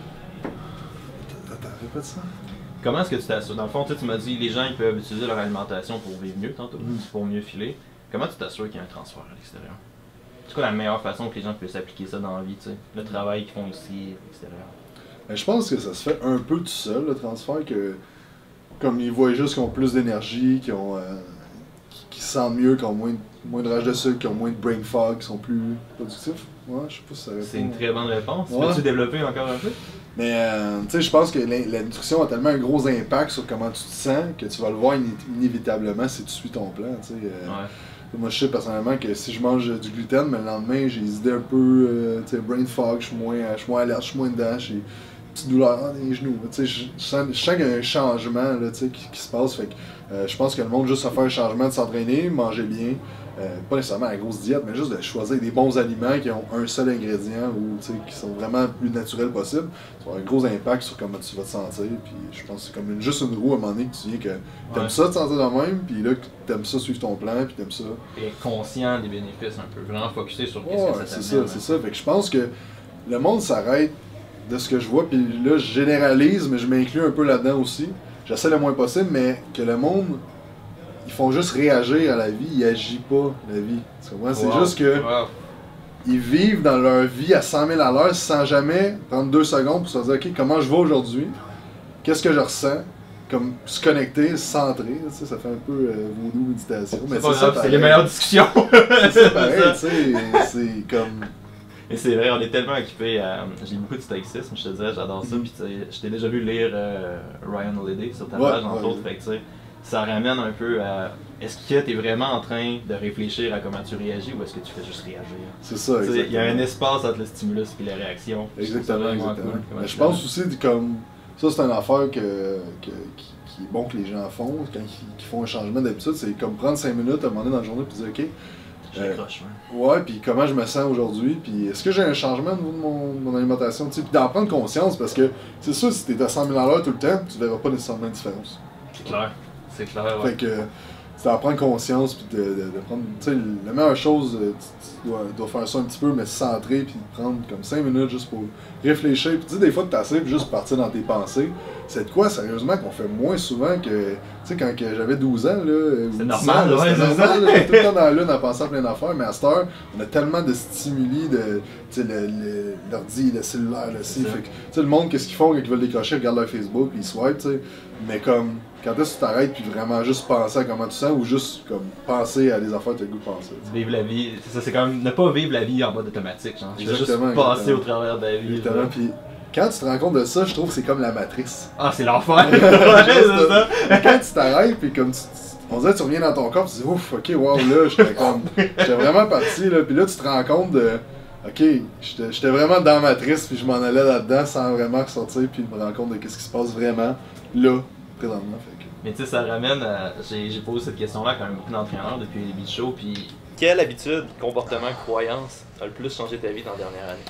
Attends, répète ça. Comment est-ce que tu t'assures? Dans le fond, tu sais, tu m'as dit les gens ils peuvent utiliser leur alimentation pour vivre mieux, tantôt, Mm. pour mieux filer. Comment tu t'assures qu'il y a un transfert à l'extérieur? C'est quoi la meilleure façon que les gens puissent appliquer ça dans la vie, tu sais? Le travail qu'ils font ici à l'extérieur. Ben, je pense que ça se fait un peu tout seul, le transfert, que comme ils voient juste qu'ils ont plus d'énergie, qu'ils ont euh, qui, qui se sentent mieux, qu'ils ont moins, de- moins de rage de sucre, qu'ils ont moins de brain fog, qu'ils sont plus productifs. Ouais, je sais pas si ça répond. C'est une très bonne réponse. Ouais. Peux-tu développer encore un peu? Mais euh, tu sais, je pense que la, la nutrition a tellement un gros impact sur comment tu te sens que tu vas le voir iné- inévitablement si tu suis ton plan. Tu sais, euh, Ouais. Moi, je sais personnellement que si je mange du gluten, mais le lendemain, j'ai les idées un peu, euh, tu sais, brain fog, je suis moins, je suis moins alerte, je suis moins dedans, j'ai une petite douleur dans les genoux. Tu sais, je, je sens, je sens qu'il y a un changement là, tu sais, qui, qui se passe. Fait que, euh, je pense que le monde, juste à faire un changement de s'entraîner, manger bien, euh, pas nécessairement la grosse diète, mais juste de choisir des bons aliments qui ont un seul ingrédient ou tu sais, qui sont vraiment le plus naturels possible, ça va avoir un gros impact sur comment tu vas te sentir. Puis je pense que c'est comme une, juste une roue à un moment donné que tu viens que t'aimes Ouais. ça te sentir de même, puis là que t'aimes ça suivre ton plan, puis t'aimes ça. Et conscient des bénéfices un peu, vraiment focusé sur qu'est-ce Ouais, que ça c'est t'amène. ça, c'est ça. Fait que je pense que le monde s'arrête de ce que je vois, puis là je généralise, mais je m'inclus un peu là-dedans aussi. J'essaie le moins possible, mais que le monde, ils font juste réagir à la vie, ils agissent pas la vie. Tu comprends? C'est Wow. juste que Wow. ils vivent dans leur vie à cent mille à l'heure sans jamais prendre deux secondes pour se dire, ok, comment je vais aujourd'hui? Qu'est-ce que je ressens? Comme se connecter, se centrer, tu sais, ça fait un peu euh, vaudou méditation. Mais C'est pas ça, grave, c'est pareil. les meilleures discussions. C'est ça, pareil, ça. tu sais, c'est comme... Et c'est vrai, on est tellement occupé à. J'ai beaucoup de stoïcisme, je te dirais, j'adore ça. Mhm. Puis tu sais, je t'ai déjà vu lire euh, Ryan Holiday sur ta Ouais, page, entre ouais. autres. Fait que tu sais, ça ramène un peu à. Est-ce que tu es vraiment en train de réfléchir à comment tu réagis ou est-ce que tu fais juste réagir? C'est ça, Tu sais, exactement. il y a un espace entre le stimulus et la réaction. Je trouve ça Exactement, vraiment exactement. cool, comment Mais tu je pense l'amènes. aussi que comme ça c'est une affaire que, que- qui, qui est bon que les gens font quand ils, qu'ils font un changement d'habitude, c'est comme prendre cinq minutes à un moment donné dans la journée et dire ok, Je euh, décroche, ouais. ouais, puis comment je me sens aujourd'hui, puis est-ce que j'ai un changement au niveau de mon, mon alimentation, tu sais, puis d'en prendre conscience parce que c'est sûr si t'es à cent mille à l'heure tout le temps, tu verras pas nécessairement de différence. C'est clair. C'est clair, ouais. Fait que c'est d'en prendre conscience puis de, de, de prendre, tu sais, la meilleure chose, euh, tu, tu dois, dois faire ça un petit peu, mais se centrer puis prendre comme cinq minutes juste pour réfléchir. Puis tu sais, des fois que t'as assez puis juste partir dans tes pensées, c'est de quoi sérieusement qu'on fait moins souvent que, tu sais, quand que j'avais douze ans, là, ou C'est dix normal, ans, là, ouais, c'était c'est normal, ça. là, j'étais tout le temps dans la lune à penser à plein d'affaires, mais à cette heure, on a tellement de stimuli, de, tu sais, le- le- l'ordi, le cellulaire, le ci, C'est ça. fait que, tu sais, le monde, qu'est-ce qu'ils font quand ils veulent décrocher, ils regardent leur Facebook puis ils swipent, tu sais, mais comme, quand est-ce que tu t'arrêtes puis vraiment juste penser à comment tu sens ou juste comme penser à des affaires que tu as le goût de penser. tu sais. Vivre la vie, c'est ça, c'est comme ne pas vivre la vie en mode automatique, genre. Je veux juste Exactement, passer exactement. au travers de la vie. Exactement. genre. Puis quand tu te rends compte de ça, je trouve que c'est comme la matrice. Ah, c'est l'enfer! ouais, c'est ça! Quand tu t'arrêtes puis comme tu, tu- on dirait que tu reviens dans ton corps, tu dis ouf, ok, wow, là, j'étais comme, j'étais vraiment parti là, puis là tu te rends compte de, ok, j'étais j'étais vraiment dans la matrice puis je m'en allais là-dedans sans vraiment ressortir puis me rendre compte de qu'est-ce qui se passe vraiment là, présentement. Fait que... Mais tu sais, ça ramène à. J'ai j'ai posé cette question-là quand même beaucoup d'entraîneurs depuis les débuts de show, puis. Quelle habitude, comportement, croyance a le plus changé ta vie dans la dernière année?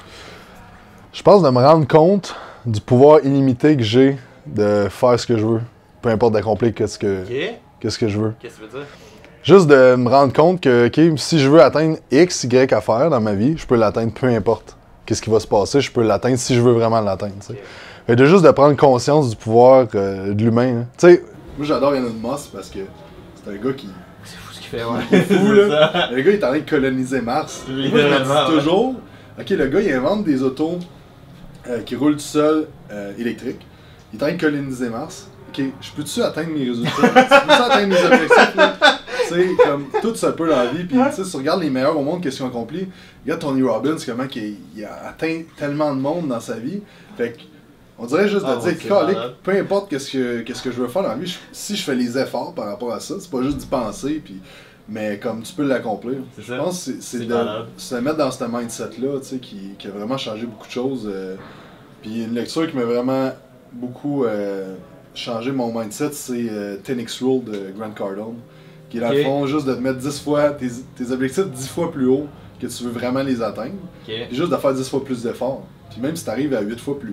Je pense de me rendre compte du pouvoir illimité que j'ai de faire ce que je veux, peu importe d'accomplir qu'est-ce que, Ok. qu'est-ce que je veux. Qu'est-ce que tu veux dire? Juste de me rendre compte que, ok, si je veux atteindre X, Y à faire dans ma vie, je peux l'atteindre peu importe. Qu'est-ce qui va se passer, je peux l'atteindre si je veux vraiment l'atteindre. tu sais. Ok. Fait de juste de prendre conscience du pouvoir euh, de l'humain. hein. Tu sais, moi j'adore Elon Musk parce que c'est un gars qui. C'est fou ce qu'il fait, ouais. C'est fou, C'est là. ça. Le gars il est en train de coloniser Mars. Moi, je me Littéralement, dis ouais. toujours, ok, le gars il invente des autos euh, qui roulent tout seul euh, électriques. Il est en train de coloniser Mars. Ok, je peux-tu atteindre mes résultats? Je peux-tu atteindre mes objectifs? là? Tu sais, comme tout se peut dans la vie. Puis tu sais, si tu regardes les meilleurs au monde, qu'est-ce qu'ils ont accompli? Regarde Tony Robbins, comment il, il a atteint tellement de monde dans sa vie. Fait que, on dirait juste de Ah ouais, dire, c'est Calique, malade. peu importe qu'est-ce que, qu'est-ce que je veux faire dans la vie, je- si je fais les efforts par rapport à ça, c'est pas juste d'y penser, puis, mais comme tu peux l'accomplir. C'est Je ça. pense que c'est- c'est C'est de malade. se mettre dans ce mindset-là, tu sais, qui, qui a vraiment changé beaucoup de choses. euh, puis une lecture qui m'a vraiment beaucoup euh, changé mon mindset, c'est euh, ten X Rule de Grant Cardone. Qui est dans le Ok. fond juste de te mettre dix fois tes, tes objectifs dix fois plus haut que tu veux vraiment les atteindre. Ok. Puis juste de faire dix fois plus d'efforts. Puis même si tu arrives à huit fois plus haut,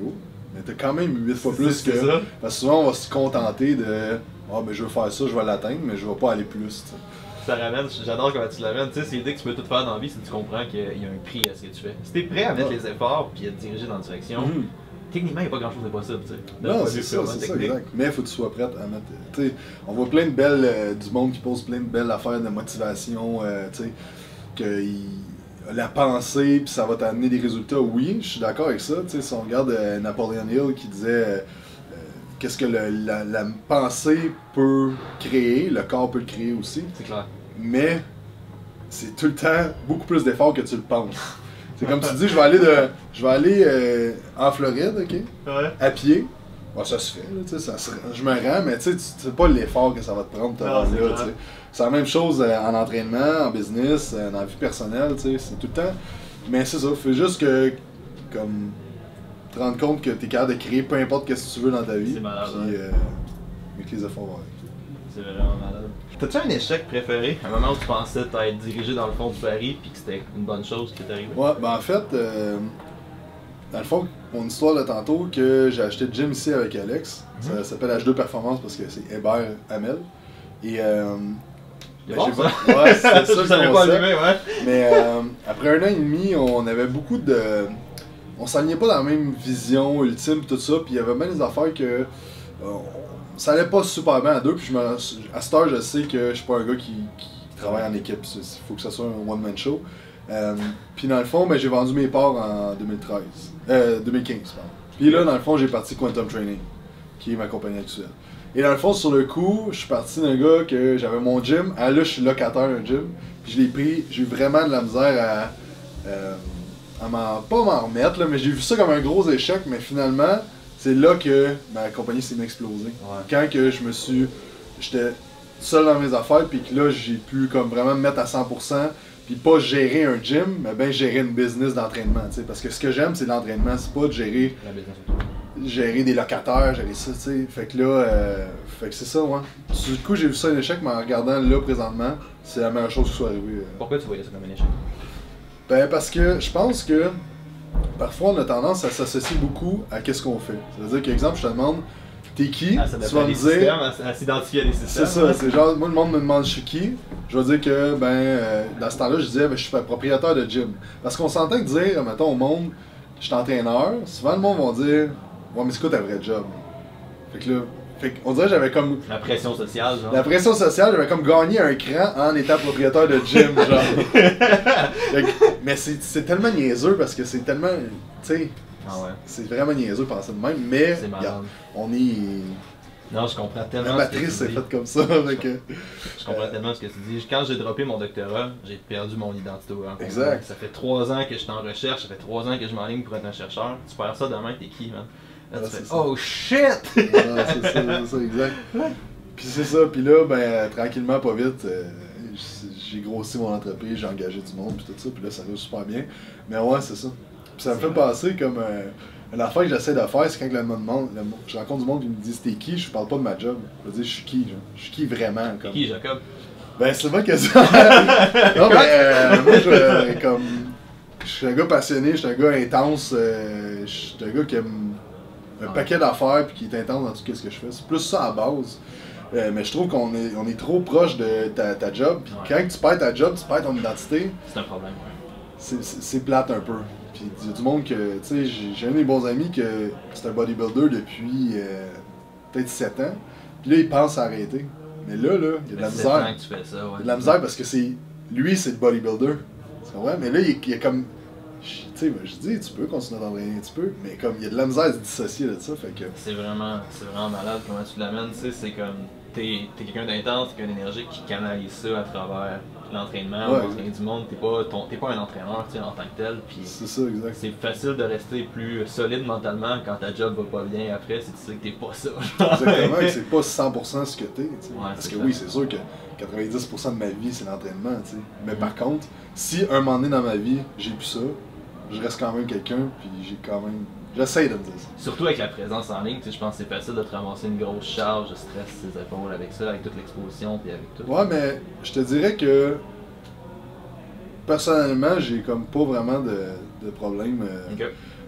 Mais t'as quand même huit fois plus C'est que. ça. Parce que souvent, on va se contenter de. Ah, oh, ben je veux faire ça, je vais l'atteindre, mais je vais pas aller plus. T'sais. Ça ramène, j'adore comment tu l'amènes. Tu sais, c'est l'idée que tu peux tout faire dans la vie si tu comprends qu'il y a un prix à ce que tu fais. Si t'es prêt à mettre ouais. les efforts puis à te diriger dans une direction, mm-hmm. techniquement, il n'y a pas grand chose de possible. Tu sais. Non, c'est ça, c'est ça, exact. Mais il faut que tu sois prête à mettre. Tu sais, on voit plein de belles. Euh, du monde qui pose plein de belles affaires de motivation. Euh, tu sais, que il, la pensée, puis ça va t'amener des résultats. Oui, je suis d'accord avec ça. Tu sais, si on regarde euh, Napoleon Hill qui disait. Euh, Qu'est-ce que le, la, la pensée peut créer, le corps peut le créer aussi. C'est clair. Mais c'est tout le temps beaucoup plus d'efforts que tu le penses. C'est comme tu dis, je vais aller, de, je vais aller euh, en Floride, ok, ouais. à pied. Bon, ça se fait, là, ça se, je me rends, mais tu sais pas l'effort que ça va te prendre de te rendre là. C'est la même chose euh, en entraînement, en business, euh, dans la vie personnelle, c'est tout le temps. Mais c'est ça, faut juste que, comme... te rendre compte que tu es capable de créer peu importe ce que tu veux dans ta vie. C'est malade. Puis, ouais. euh, avec les efforts. C'est vraiment malade. T'as-tu un échec préféré? Un moment où tu pensais t'être dirigé dans le fond du pari puis que c'était une bonne chose qui t'est arrivée? Ouais, ben en fait, euh, dans le fond, mon histoire de tantôt, que j'ai acheté de gym ici avec Alex. Mm-hmm. Ça s'appelle H deux Performance parce que c'est Hébert Hamel. Et. Euh, Ben, bon, j'ai pas... Ouais, c'est ça je savais pas allumer, ouais. Mais euh, après un an et demi, on avait beaucoup de. On s'alignait pas dans la même vision ultime tout ça, puis il y avait même des affaires que euh, ça allait pas super bien à deux, puis je me, à cette heure je sais que je suis pas un gars qui, qui travaille en équipe, il faut que ça soit un one man show. Euh, puis dans le fond, ben, j'ai vendu mes parts en deux mille treize, euh, deux mille quinze pardon. Puis là dans le fond j'ai parti Quantum Training, qui est ma compagnie actuelle. Et dans le fond sur le coup, je suis parti d'un gars que j'avais mon gym, ah là je suis locataire d'un gym, puis je l'ai pris, j'ai eu vraiment de la misère à... Euh, à m'en, pas m'en remettre, là, mais j'ai vu ça comme un gros échec, mais finalement, c'est là que ma compagnie s'est explosée. Ouais. Quand que je me suis... J'étais seul dans mes affaires, puis que là, j'ai pu comme vraiment me mettre à cent pour cent, puis pas gérer un gym, mais bien gérer une business d'entraînement, tu sais, parce que ce que j'aime, c'est l'entraînement, c'est pas de gérer... La business. Gérer des locataires, gérer ça, tu sais. Fait que là, euh, fait que c'est ça, ouais. Du coup, j'ai vu ça un échec, mais en regardant là, présentement, c'est la meilleure chose qui soit arrivée. Euh. Pourquoi tu voyais ça comme un échec? Ben parce que je pense que parfois on a tendance à s'associer beaucoup à qu'est-ce qu'on fait. C'est-à-dire qu'exemple, je te demande t'es qui, ah, tu vas me dire à, à s'identifier à des systèmes. C'est ça, c'est genre moi le monde me demande je suis qui, je vais dire que ben euh, dans ce temps-là je disais ben, je suis propriétaire de gym. Parce qu'on s'entend que dire mettons au monde je suis entraîneur, souvent le monde va dire ouais mais c'est quoi ta vraie job. Fait que là Fait qu'on dirait que j'avais comme... La pression sociale, genre. La pression sociale, j'avais comme gagné un cran en étant propriétaire de gym, genre. que, mais c'est tellement niaiseux parce que c'est tellement... Tu sais, ah ouais. c'est vraiment niaiseux de penser de même, mais regarde, on est... Non, je comprends tellement. La matrice est faite comme ça. Avec, je, je comprends euh... tellement ce que tu dis. Quand j'ai droppé mon doctorat, j'ai perdu mon identité. Hein, exact. Ça fait trois ans que je suis en recherche, ça fait trois ans que je m'enligne pour être un chercheur. Tu perds ça demain, t'es qui, man? Là, ah, tu fais, oh shit! Ah, c'est ça, c'est ça, exact. Puis c'est ça, puis là, ben, tranquillement, pas vite, euh, j'ai grossi mon entreprise, j'ai engagé du monde, puis tout ça, puis là, ça va super bien. Mais ouais, c'est ça. Puis ça me fait passer comme euh, une affaire que j'essaie de faire, c'est quand le monde demande, le, je rencontre du monde qui me dit c'était qui, je parle pas de ma job. Je veux dire, je suis qui, genre. Je suis qui vraiment, comme. Qui, Jacob? Ben, c'est vrai que ça. Non, mais euh, moi, je, euh, comme. Je suis un gars passionné, je suis un gars intense, euh, je suis un gars qui aime un paquet d'affaires puis qui est intense dans tout ce que je fais. C'est plus ça à base. Euh, mais je trouve qu'on est, on est trop proche de ta, ta job. Puis ouais. Quand tu perds ta job, tu perds ton identité. C'est un problème, ouais. C'est plate un peu. Puis il y a du monde que, tu sais, j'ai un de mes bons amis que c'est un bodybuilder depuis euh, peut-être sept ans. Puis là, il pense à arrêter. Mais là, là, il y a de la misère. Que tu fais ça, ouais. Il y a de la misère parce que c'est lui, c'est le bodybuilder. Ouais, mais là, il, il y a comme... Tu sais, je dis, tu peux continuer d'entraîner, tu peux, mais comme il y a de la misère à se dissocier de ça, fait que... C'est vraiment, c'est vraiment malade comment tu l'amènes, tu sais, c'est comme, t'es es, quelqu'un d'intense, quelqu'un d'énergique qui canalise ça à travers l'entraînement, ouais, l'entraînement du monde, t'es pas, pas un entraîneur, tu sais, en tant que tel, puis c'est ça, exact. C'est facile de rester plus solide mentalement quand ta job va pas bien après, si tu sais que t'es pas ça. Exactement, que c'est pas cent pour cent ce que t'es, tu sais. Ouais, parce que clair. Oui, c'est sûr que quatre-vingt-dix pour cent de ma vie, c'est l'entraînement, tu sais. Mais mm. par contre, si un moment donné dans ma vie, j'ai plus ça, je reste quand même quelqu'un, puis j'ai quand même... J'essaie de me dire ça. Surtout avec la présence en ligne, tu sais, je pense que c'est facile de te ramasser une grosse charge de stress sur ses épaules avec ça, avec toute l'exposition, puis avec tout. Ouais, mais je te dirais que... Personnellement, j'ai comme pas vraiment de, de problème. Euh, okay.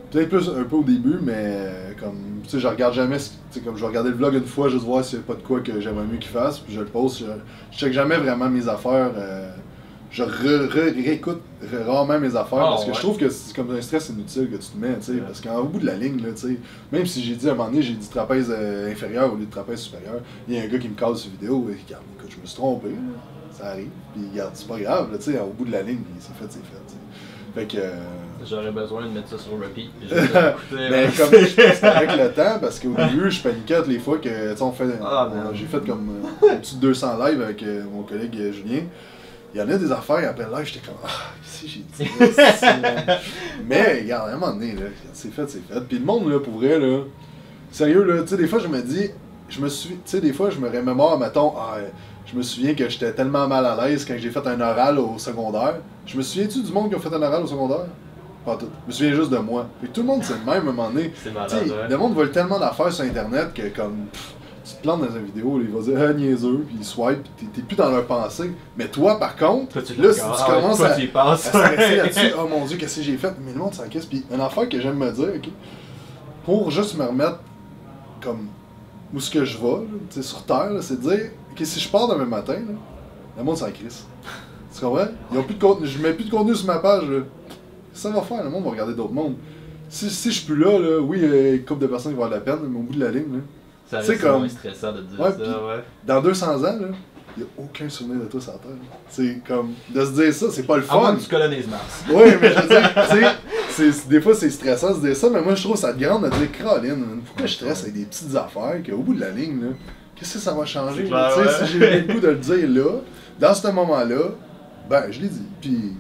Peut-être plus un peu au début, mais euh, comme, tu sais, je regarde jamais, tu sais, comme je vais regarder le vlog une fois, juste voir s'il n'y a pas de quoi que j'aimerais mieux qu'il fasse, puis je le poste, je, je check jamais vraiment mes affaires, euh, je re, re, réécoute rarement mes affaires, Oh, parce que ouais. je trouve que c'est comme un stress inutile que tu te mets, tu sais, Ouais. parce qu'au bout de la ligne, là, tu sais, même si j'ai dit à un moment donné, j'ai dit trapèze euh, inférieur au lieu de trapèze supérieur, il y a un gars qui me cale sur vidéo, et regarde, écoute, je me suis trompé, là, ça arrive, puis regarde, c'est pas grave, là, tu sais, au bout de la ligne, c'est fait, c'est fait, tu sais. Fait que... Euh... J'aurais besoin de mettre ça sur repeat. puis juste l'écouter, Mais là. comme je pense avec le temps, parce qu'au début, je paniquais toutes les fois que, tu sais, on fait. Ah, on- man. j'ai fait comme euh, au-dessus de deux cents lives avec euh, mon collègue euh, Julien. Il y en a des affaires, après le live, j'étais comme, ah, si j'ai dit ça. Mais, regarde, à un moment donné, là, c'est fait, c'est fait. Puis le monde, là, pour vrai, là, sérieux, là, tu sais, des fois, je me dis, je me suis, tu sais, des fois, je me remémore, mettons, ah, je me souviens que j'étais tellement mal à l'aise quand j'ai fait un oral au secondaire. Je me souviens-tu du monde qui a fait un oral au secondaire? Pas tout. Je me souviens juste de moi. Et tout le monde, c'est le même à un moment donné. C'est Tu malade, sais, ouais. le monde vole tellement d'affaires sur Internet que, comme, pff, tu te plantes dans une vidéo, il va dire, ah, niaiseux, puis il swipe, puis t'es- t'es plus dans leur pensée. Mais toi, par contre, Toi, tu là, l'as si tu encore. Ah ouais, commences toi, à, tu y penses. à stresser là-dessus, oh mon dieu, qu'est-ce que j'ai fait? Mais le monde s'en casse. Puis une affaire que j'aime me dire, ok, pour juste me remettre comme où ce que je vais, là, tu sais, sur Terre, là, c'est de dire, ok, si je pars demain matin, là, le monde s'en crisse. Tu comprends? Ils ont plus de contenu, je mets plus de contenu sur ma page. Là. Ça va faire, le monde va regarder d'autres mondes. Si, si je suis plus là, là, oui, euh, une couple de personnes qui vont avoir de la peine, mais au bout de la ligne, là, Ça C'est reste comme- moins stressant de dire Ouais, ça, puis- ouais. dans deux cents ans, là, il n'y a aucun souvenir de toi sur la Terre. C'est comme, de se dire ça, c'est pas le À moins fun. que tu colonises Mars. Oui, mais je veux dire, tu sais, c'est- c'est- des fois c'est stressant de se dire ça, mais moi je trouve ça de grande de dire, Caroline, pourquoi je stresse avec des petites affaires qu'au bout de la ligne, là, qu'est-ce que ça va changer? C'est là? clair, Tu sais, ouais. si j'ai le goût de le dire là, dans ce moment-là, ben je l'ai dit. Puis,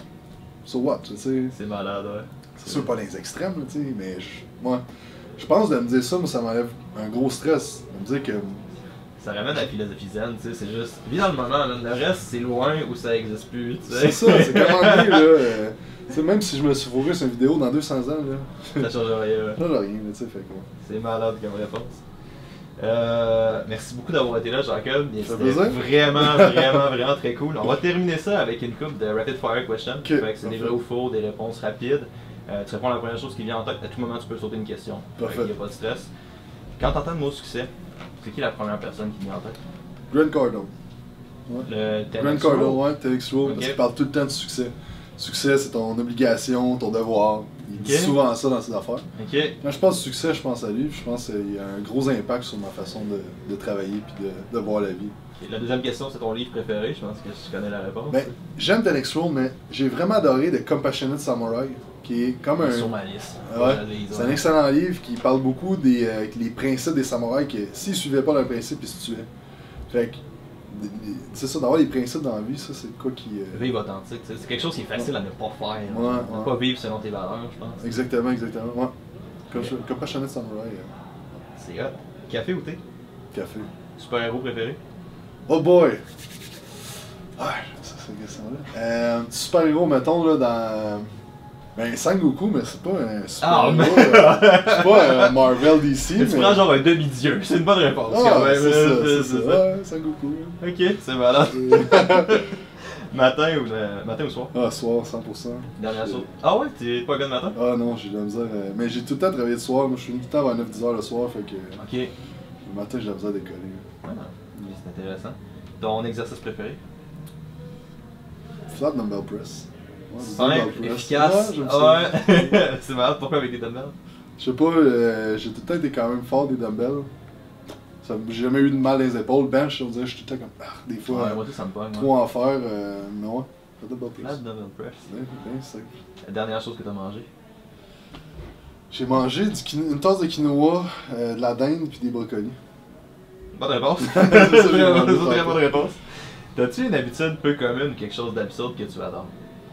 so what, tu sais, C'est malade, ouais. c'est sûr pas dans les extrêmes, là, tu sais, mais je, moi, je pense de me dire ça, moi ça m'enlève un gros stress. De me dire que, Ça ramène à la philosophie zen, tu sais, c'est juste. Vis dans le moment, là. Le reste, c'est loin ou ça existe plus, tu sais. c'est ça, c'est comment dire, là, euh, tu sais, même si je me suis fourré sur une vidéo dans deux cents ans, là, Ça change rien, ouais. là, j'ai rien, là, tu sais, fait quoi. C'est malade comme réponse. Euh, merci beaucoup d'avoir été là, Jacob. Et Ça fait C'était plaisir. vraiment, vraiment, vraiment très cool. On va terminer ça avec une coupe de rapid fire questions. Ok, Fait que c'est des parfait. vrais ou faux, des réponses rapides. Euh, tu réponds à la première chose qui vient en tête. À tout moment, tu peux sauter une question. Parfait. Il n'y a pas de stress. Quand tu entends le mot succès, c'est qui la première personne qui vient en tête? Grant Cardone. Ouais. Le Grant Tennis Cardone, Row? ouais, T X Roll, Ok. parce qu'il parle tout le temps de succès. Succès, c'est ton obligation, ton devoir. Il dit Ok. souvent ça dans ses affaires. Ok. Quand je pense succès, je pense à lui, puis je pense qu'il y a un gros impact sur ma façon de, de travailler puis de, de voir la vie. Ok. La deuxième question, c'est ton livre préféré. Je pense que tu connais la réponse. Ben, j'aime T X Roll, mais j'ai vraiment adoré The Compassionate Samurai, qui est comme un... Sur ma liste. Ouais, Je la lise, c'est un ouais. excellent livre qui parle beaucoup des euh, les principes des samouraïs, que s'ils suivaient pas leurs principes, ils se tuaient. Fait que, des- des- c'est ça, d'avoir des principes dans la vie, ça c'est quoi qui... euh, Vivre authentique, tu sais, c'est quelque chose qui est facile à ne pas faire. Ouais, Ne ouais. pas vivre selon tes valeurs, je pense. Exactement, exactement, ouais. Com- Compassionate Samurai, euh, C'est hot. Café ou thé? café. Super-héros préféré? Oh boy! Ouais, ça c'est une question-là. Euh, super-héros, mettons, là, dans... Ben, Sangoku, mais c'est pas un Ah, super-héros. mais- euh, c'est pas un Marvel D C, Mais tu prends genre un demi-dieu, c'est une bonne réponse. Ah, quand même, c'est là, ça, c'est ça. Ouais, Sangoku. là. Ok, c'est malade. Euh, Matin ou, euh, matin ou soir? ah, soir, cent pour cent. Dernière chose. Ah ouais, t'es pas un gars de matin? Ah non, j'ai de la misère. euh, Mais j'ai tout le temps travaillé le soir. Moi, je suis tout le temps vers neuf dix heures le soir, fait que Ok. le matin, j'ai de la misère à décoller. Ouais, c'est intéressant. Ton exercice préféré? Flat dumbbell press. Ouais, du Simple, dumbbell press. efficace. Ouais, j'aime ça. Ouais. C'est malade, pourquoi avec des dumbbells? Je sais pas, euh, j'ai tout le temps été quand même fort des dumbbells. Ça- J'ai jamais eu de mal dans les épaules. Bench, on dirait que je suis tout le temps comme. Ah, des fois, Ouais, moi tout ça me pogne. trop en faire. Euh, mais ouais, flat dumbbell Flat press. dumbbell press. Bien, bien simple. La dernière chose que t'as mangé? J'ai mangé du quino- une tasse de quinoa, euh, de la dinde puis des brocolis. Bonne réponse. C'est ça, j'ai C'est une demandé très tantôt. bonne réponse. T'as-tu une habitude peu commune, quelque chose d'absurde que tu adores?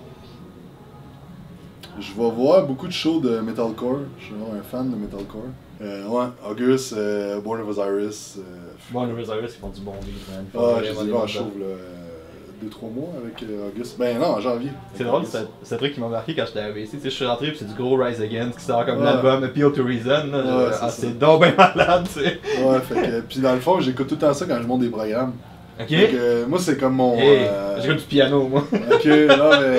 Je vais voir beaucoup de shows de metalcore. Je suis vraiment un fan de metalcore. Euh, ouais, August, euh, Born of Osiris. Euh, Bon, les Osiris, ils font du bon livre, man. Ils font ah, vraiment j'ai des vu bons en jobs. show, là. deux trois mois avec euh, August. Ben non, en janvier. C'est drôle, c'est c'est un truc qui m'a marqué quand j'étais à A B C. Tu sais, je suis rentré, puis c'est du gros Rise Against qui sort comme Ouais. l'album Appeal to Reason. là. Ouais, Ah, c'est ça. c'est donc bien malade, tu sais. Ouais, fait que. Puis dans le fond, j'écoute tout le temps ça quand je monte des programmes. Ok? Fait que, euh, moi, c'est comme mon. Hey, euh, je joue du piano, moi. Ok, non, mais.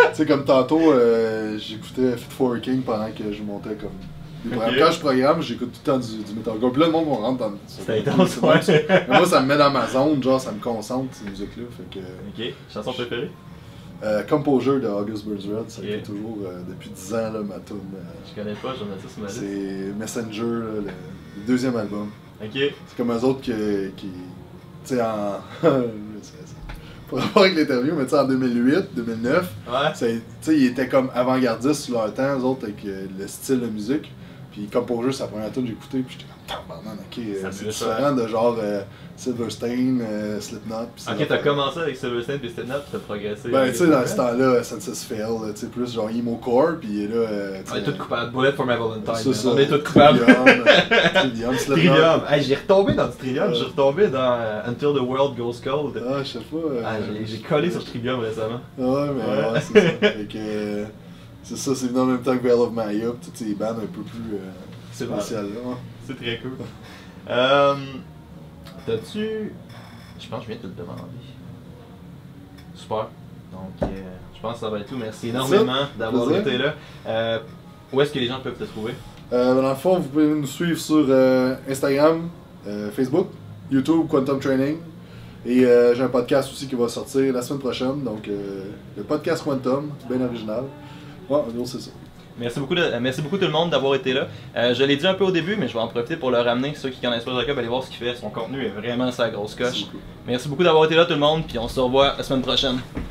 sais, comme tantôt, euh, j'écoutais Fit for a King pendant que je montais comme des programmes. Ok. Quand je programme, j'écoute tout le temps du, du metalcore. Puis là, le monde me rentre dans C'est intense, ouais. Mais moi, ça me met dans ma zone, genre, ça me concentre, ces musiques-là. Fait que. Ok, chanson préférée? Euh, Composure de August Burns Red, ça a Yeah. été toujours, euh, depuis dix ans, là, ma tune. euh, Je connais pas, j'en ai ça sur ma liste. c'est Messenger, là, le, le deuxième album. Ok. C'est comme eux autres qui. qui tu sais, en. Pour rapport avec l'interview, mais tu sais, en deux mille huit, deux mille neuf, Ouais. tu sais, ils étaient comme avant-gardistes sur leur temps, eux autres, avec euh, le style de musique. Puis Composure, c'est la première tune que j'ai écouté, puis j'étais comme, tabarnak, ok, euh, Ça c'est me différent de genre euh, Silverstein, euh, Slipknot. Puis ces Ok, t'as affaires. commencé avec Silverstein puis Slipknot, puis t'as progressé. Ben, tu sais, dans ce temps-là, Census Fail, tu sais, plus genre emo core, puis là. Euh, tu On est sais, tous coupables. Bullet for my Valentine. c'est man. ça. On est tous coupables. Trillium, euh, Trillium, Slipknot. Trillium. Hey, j'ai retombé dans du Trillium, Ouais. j'ai retombé dans euh, Until the World Goes Cold. Ah, je sais pas. euh, Ah, j'ai- j'ai collé sur Trillium récemment. Ouais, mais Ouais. ouais, c'est ça. Fait que. euh, c'est ça, c'est venu en même temps que Veil of Maya, pis toutes ces bandes un peu plus euh, C'est vrai. spéciales là. Ouais. C'est très cool. Euh, T'as-tu. Je pense que je viens de te le demander. Super. Donc, euh, je pense que ça va être tout. Merci énormément d'avoir Plaisir. été là. Euh, où est-ce que les gens peuvent te trouver? Euh, dans le fond, vous pouvez nous suivre sur euh, Instagram, euh, Facebook, YouTube, Quantum Training. Et euh, j'ai un podcast aussi qui va sortir la semaine prochaine, donc euh, le podcast Quantum, bien original. Ouais, en gros, c'est ça. Merci beaucoup, de- euh, merci beaucoup tout le monde d'avoir été là. Euh, je l'ai dit un peu au début, mais je vais en profiter pour le ramener. Ceux qui connaissent pas Jacob, allez voir ce qu'il fait. Son contenu est vraiment sa grosse coche. Merci beaucoup. Merci beaucoup d'avoir été là tout le monde, puis on se revoit la semaine prochaine.